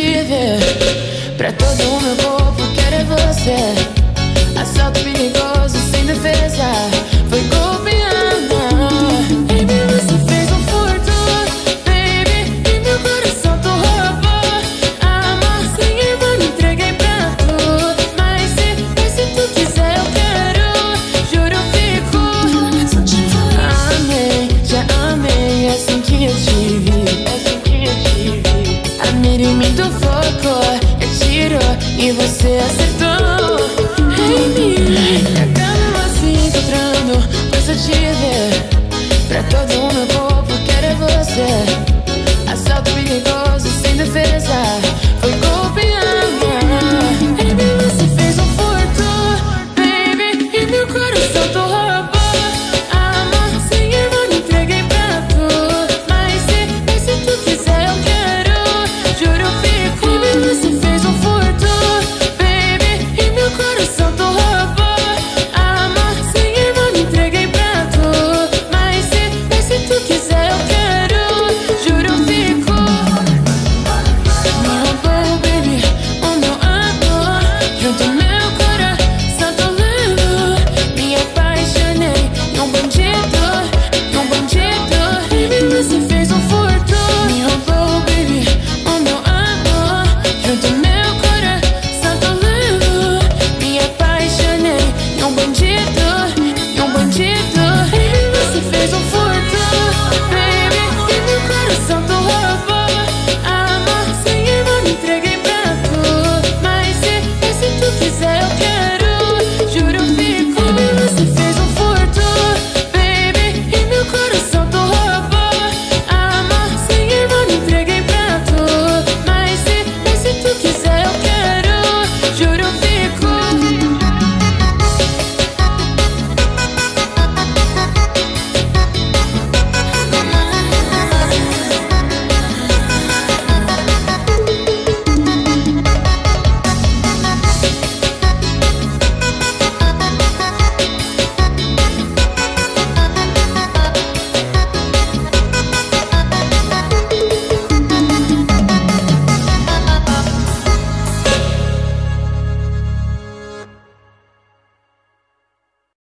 te ver. Pra todo o meu corpo quero é você. Assalto perigoso sem defesa. Foi golpeando. Baby, você fez um furto. Baby, e meu coração tu roubou. Amor, sem eu me entreguei pra tu. Mas se tu quiser eu quero. Juro, eu fico. Amei, já amei. É assim que eu te vi. É assim que eu te vi. A mira em mim tu focou. Eu tiro e você acertou.